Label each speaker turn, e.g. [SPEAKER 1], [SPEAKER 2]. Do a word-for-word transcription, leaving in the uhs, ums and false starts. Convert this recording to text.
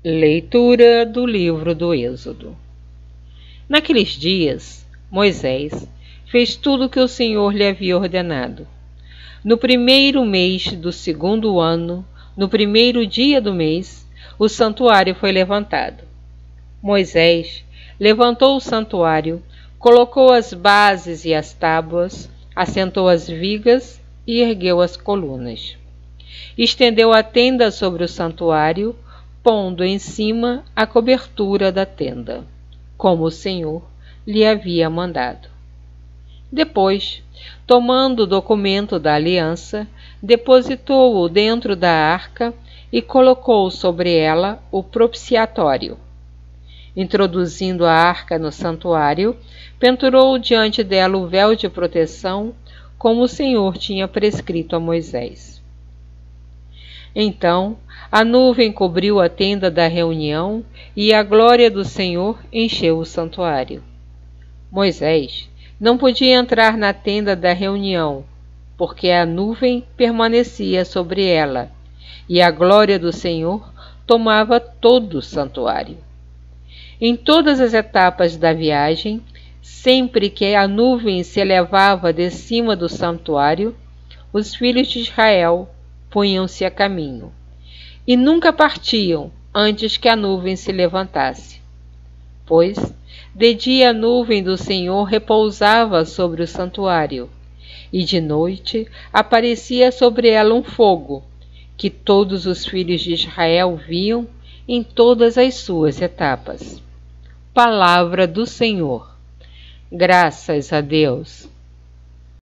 [SPEAKER 1] Leitura do livro do Êxodo. Naqueles dias, Moisés fez tudo o que o Senhor lhe havia ordenado. No primeiro mês do segundo ano, no primeiro dia do mês, o santuário foi levantado. Moisés levantou o santuário, colocou as bases e as tábuas, assentou as vigas e ergueu as colunas. Estendeu a tenda sobre o santuário, pondo em cima a cobertura da tenda, como o Senhor lhe havia mandado. Depois, tomando o documento da aliança, depositou-o dentro da arca e colocou sobre ela o propiciatório. Introduzindo a arca no santuário, pendurou diante dela o véu de proteção, como o Senhor tinha prescrito a Moisés. Então, a nuvem cobriu a tenda da reunião e a glória do Senhor encheu o santuário. Moisés não podia entrar na tenda da reunião, porque a nuvem permanecia sobre ela, e a glória do Senhor tomava todo o santuário. Em todas as etapas da viagem, sempre que a nuvem se elevava de cima do santuário, os filhos de Israel punham-se a caminho, e nunca partiam antes que a nuvem se levantasse. Pois, de dia a nuvem do Senhor repousava sobre o santuário, e de noite aparecia sobre ela um fogo, que todos os filhos de Israel viam em todas as suas etapas. Palavra do Senhor. Graças a Deus.